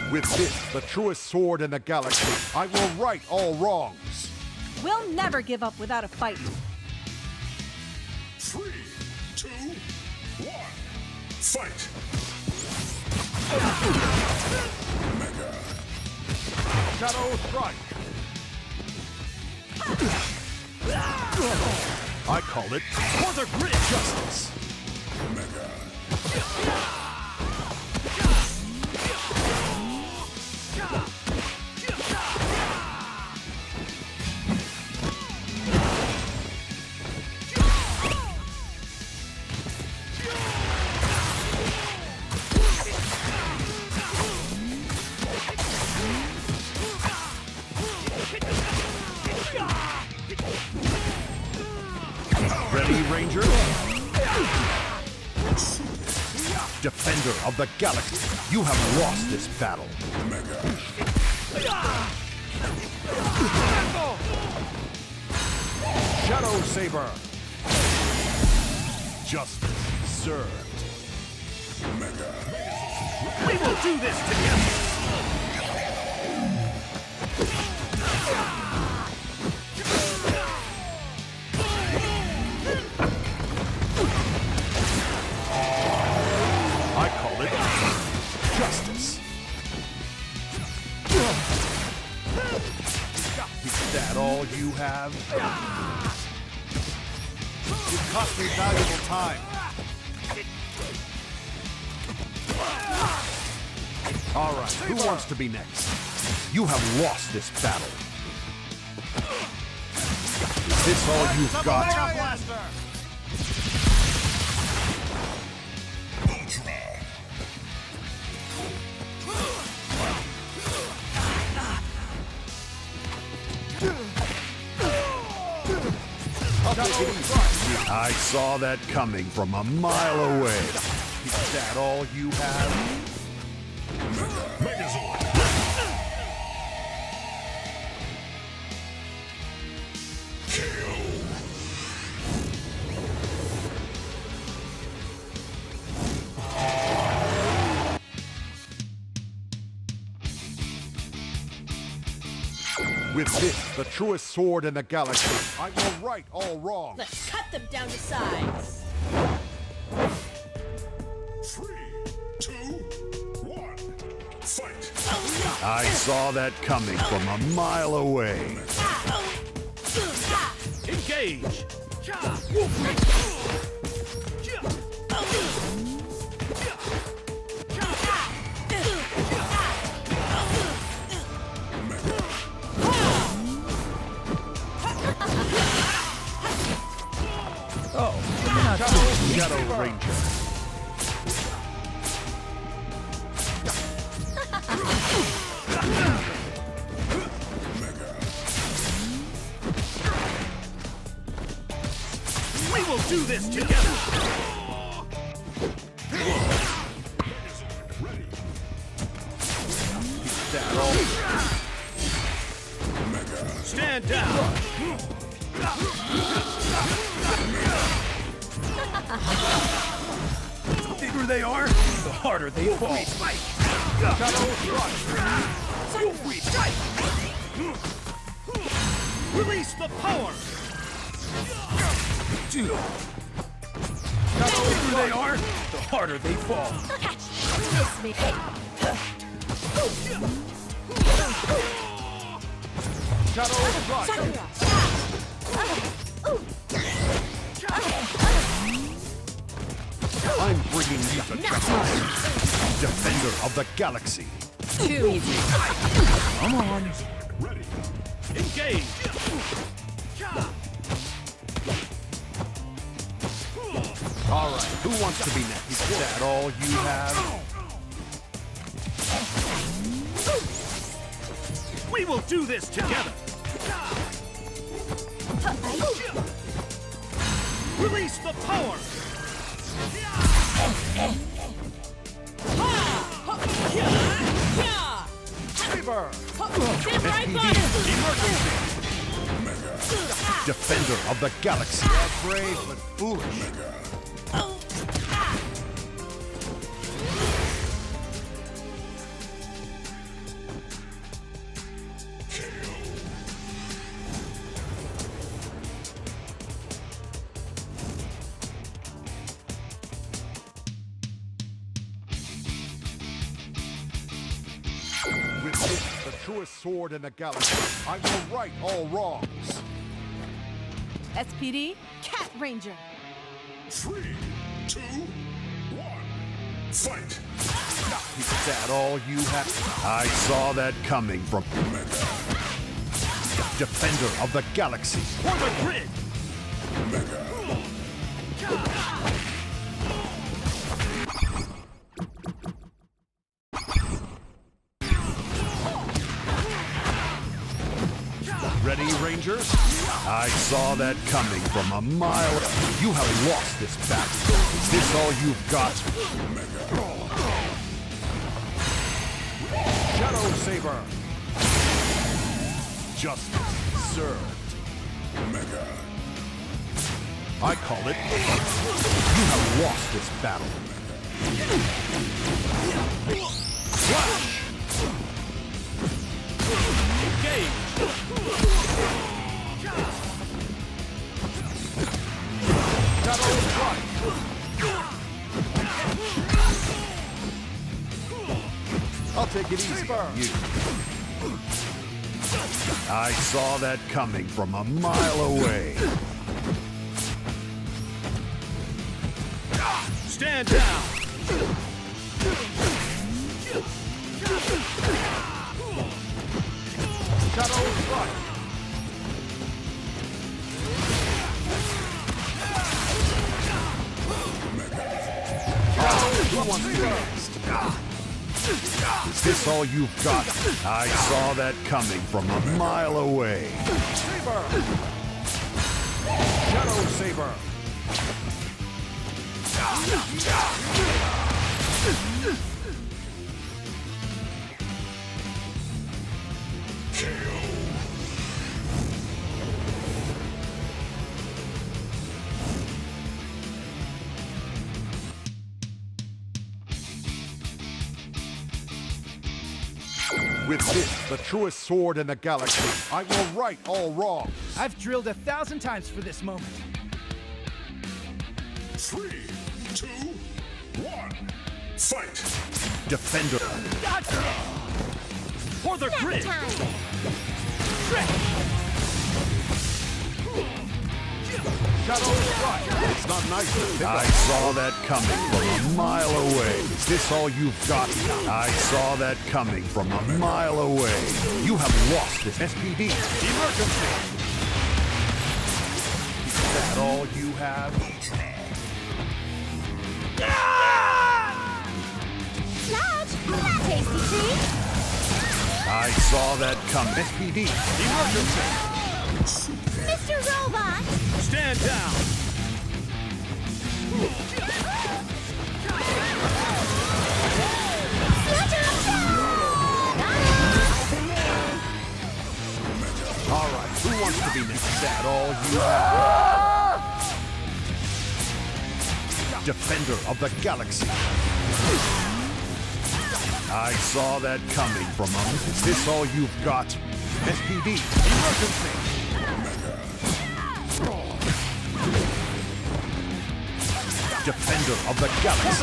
With this, the truest sword in the galaxy, I will right all wrongs. We'll never give up without a fight. 3, 2, 1, fight! Mega. Shadow Strike. I call it for the grid justice. Mega. Ready, Ranger? Defender of the galaxy, you have lost this battle. Mega. Shadow Saber. Justice served. Mega. We will do this together. I call it justice. Is that all you have? It cost me valuable time. All right, who wants to be next? You have lost this battle. Is this all you've got? I saw that coming from a mile away. Is that all you have? Megazord. KO. With this, the truest sword in the galaxy, I will right all wrongs. Let's cut them down to size. 3, 2, 1, fight! I saw that coming from a mile away. Engage! Shadow Ranger. We will do this together! That all? Stand down! The bigger they are, the harder they fall. Shadow Strike. Release the power! The bigger they are, the harder they fall. Kiss me. Shadow Strike. I'm bringing you to justice. Defender of the galaxy. Too easy. Come on. Ready. Engage! All right, who wants to be next? Is that all you have? We will do this together! Release the power! Saber. Emergency! Defender of the galaxy. You're brave but foolish. The truest sword in the galaxy. I will right all wrongs. SPD, Cat Ranger. 3, 2, 1, fight! Is that all you have? I saw that coming from Defender of the Galaxy. For the grid! Ready, Rangers? I saw that coming from a mile. You have lost this battle. Is this all you've got? Shadow Saber. Justice served. I call it. You have lost this battle. Flash! Engage! Shadow Strike! I'll take it easy on you. I saw that coming from a mile away. Stand down! Shadow Strike! Who wants first? Is this all you've got? I saw that coming from a mile away. Saber! Shadow Saber! With this, the truest sword in the galaxy, I will right all wrongs. I've drilled 1,000 times for this moment. 3, 2, 1, fight! Defender. For the grid! Shadow Strike. It's not nice to pick I saw that coming from a mile away. Is this all you've got? I saw that coming from a mile away. You have lost this SPD. Emergency. Is that all you have? Sludge, that tasty treat. I saw that coming. SPD. Emergency. Mr. Robot. Stand down! All right, who wants to be next? Is that all you have? Defender of the Galaxy. I saw that coming from Is this all you've got? SPD. Emergency. Defender of the Galaxy.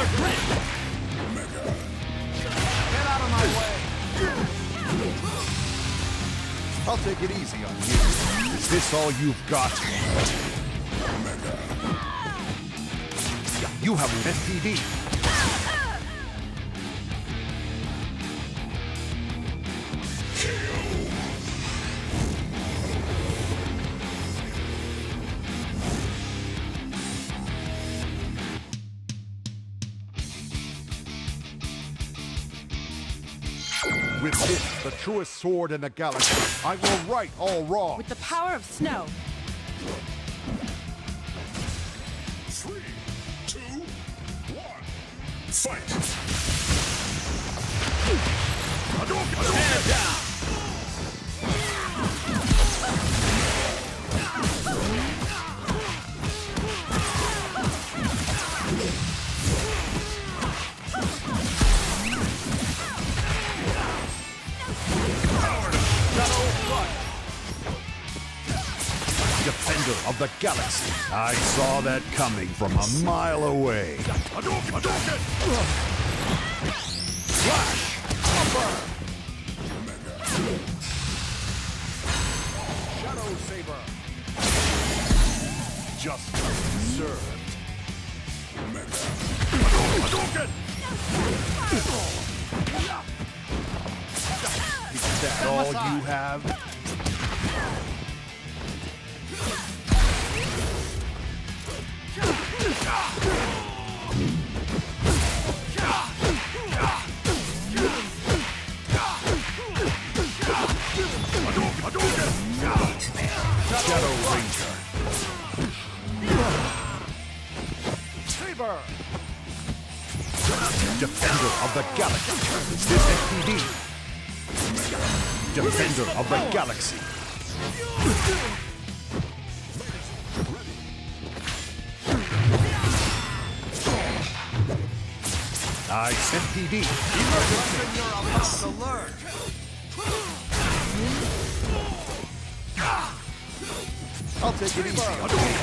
Get out of my way. I'll take it easy on you. Is this all you've got? You have an SPD. With this, the truest sword in the galaxy, I will right all wrongs. With the power of snow. 3, 2, 1, fight! Stand down! Defender of the Galaxy. I saw that coming from a mile away. Flash! Saber. Justice served. Hadouken! Is that all you have? Shadow Ranger. Saber. Defender of the Galaxy. Is this SPD? Defender of the Galaxy. Nice SPD. You're about to learn. I'll take it easy.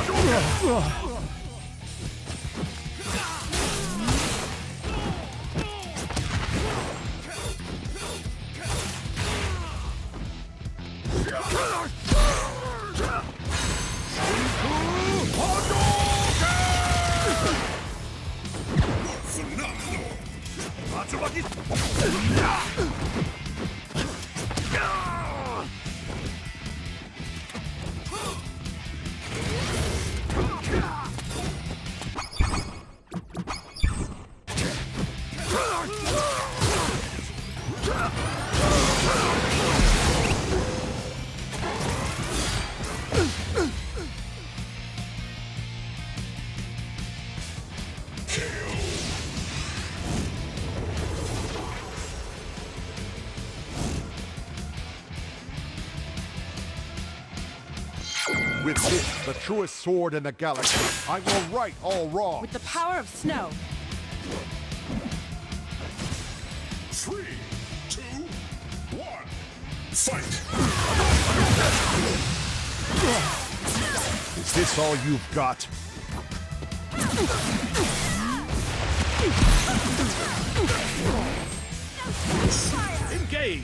With this, the truest sword in the galaxy, I will right all wrongs. With the power of snow. 3, 2, 1, fight! Is this all you've got? Engage.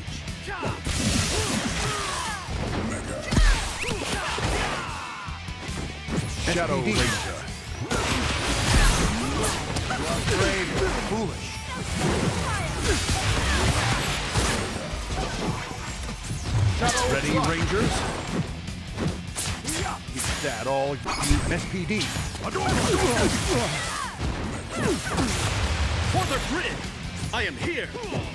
Shadow Ranger. Afraid or foolish. Ready, Rangers? Is that all you SPD? For the grid. I am here.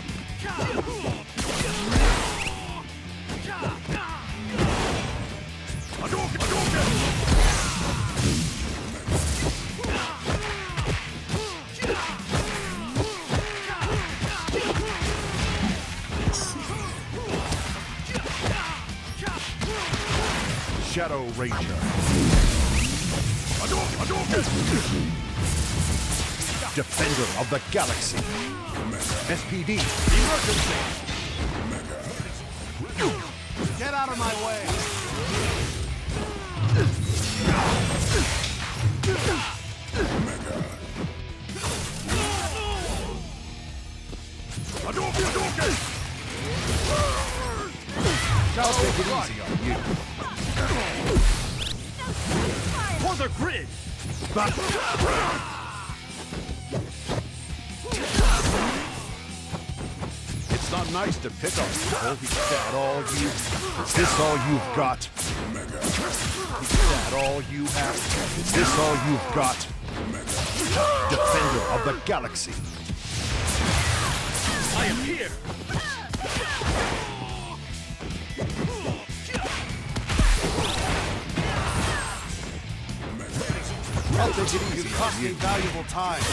Shadow Ranger. Defender of the Galaxy. SPD. Emergency. Get out of my way. I'll take it easy on you. For the grid. It's not nice to pick on people. Is that all you? Is this all you've got? Is that all you have? Is this all you've got? Defender of the Galaxy. I am here. I'll take it easy. You cost me valuable time.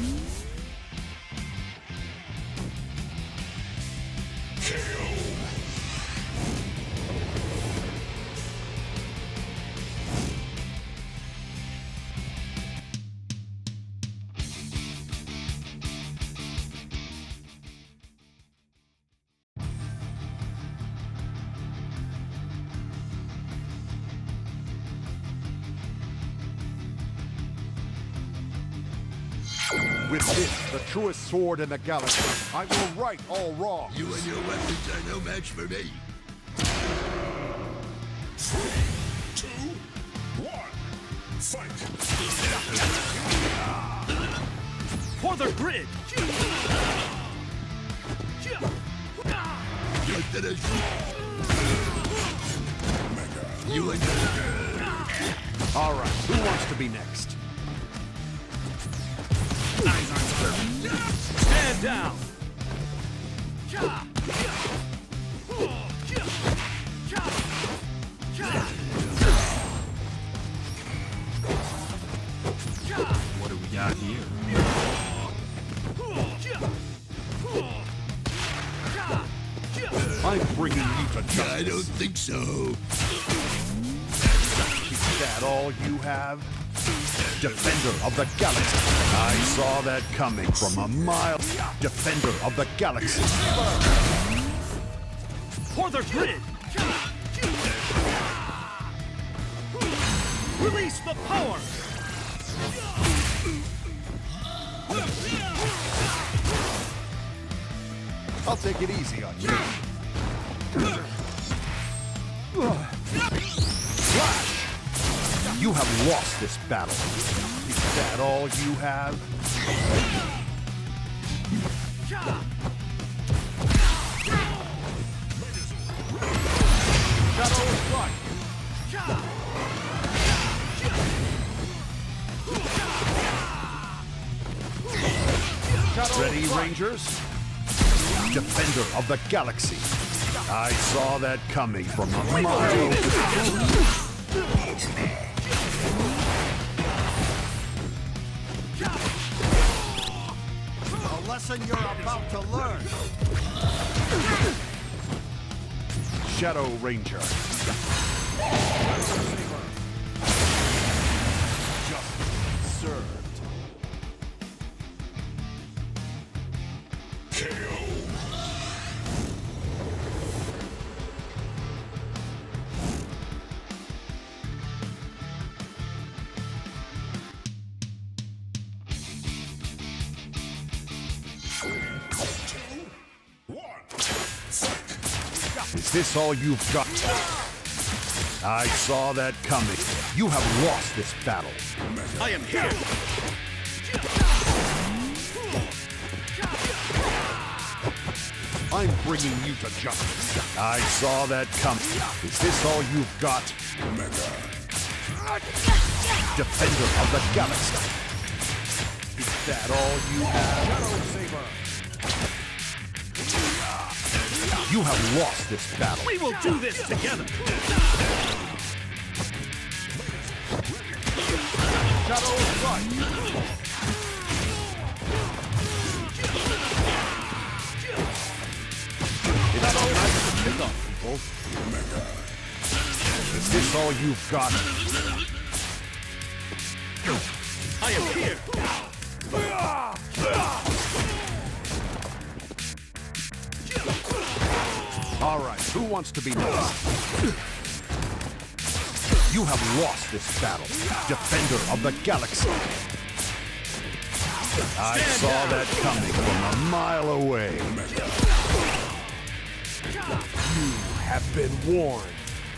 With this, the truest sword in the galaxy, I will right all wrongs. You and your weapons are no match for me. 3, 2, 1, fight! For the grid! All right, who wants to be next? Stand down! What do we got here? I'm bringing you to justice. I don't think so. Is that all you have? Defender of the Galaxy. I saw that coming from a mile. Defender of the Galaxy. For the grid! Release the power! I'll take it easy on you. Flash! You have lost this battle. Is that all you have? Shadow Strike! Ready, Rangers? Defender of the Galaxy. I saw that coming from a mile away. A lesson you're about to learn. Shadow Ranger. Justice served. KO. Is this all you've got? I saw that coming. You have lost this battle. I am here! I'm bringing you to justice. I saw that coming. Is this all you've got? Defender of the Galaxy. Is that all you have? Shadow Saber. You have lost this battle. We will do this together! Shadow Strike. It's not nice to pick up, people. Is this all you've got? I am here! All right, who wants to be next? You have lost this battle. Defender of the Galaxy. I saw that coming from a mile away. You have been warned.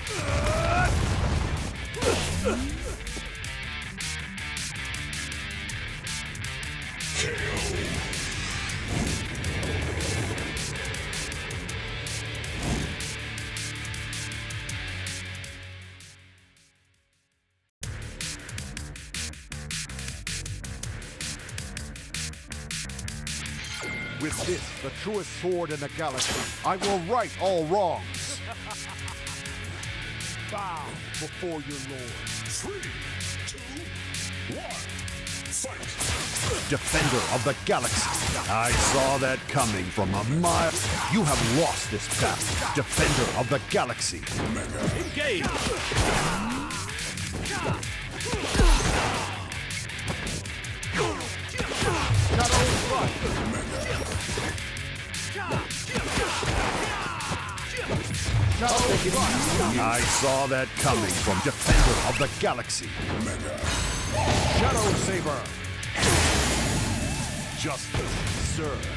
With this, the truest sword in the galaxy, I will right all wrongs. Bow before your lord. 3, 2, 1, fight! Defender of the Galaxy. I saw that coming from a mile. You have lost this battle. Defender of the Galaxy. Engage! Shadow Strike. Shadow Strike. I saw that coming from Defender of the Galaxy. Shadow Saber. Justice served.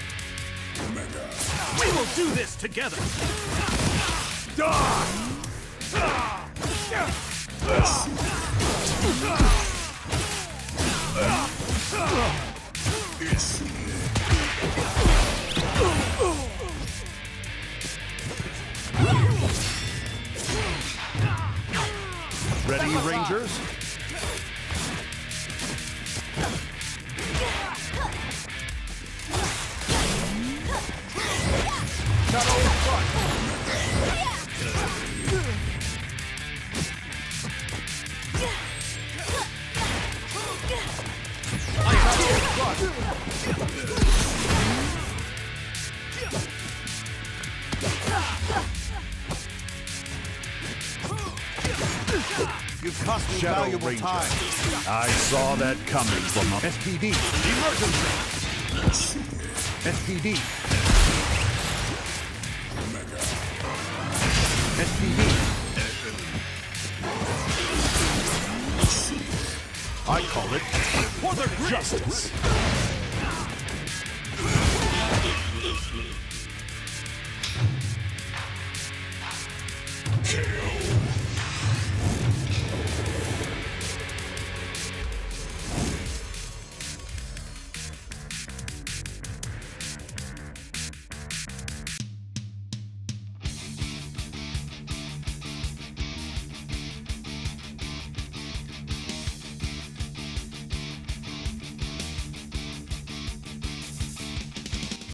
We will do this together! Ready, Rangers? Shadow Strike. You've cost me Shadow valuable Ranger. time. I saw that coming from a SPD. Emergency. SPD. SPD. I call it for the justice.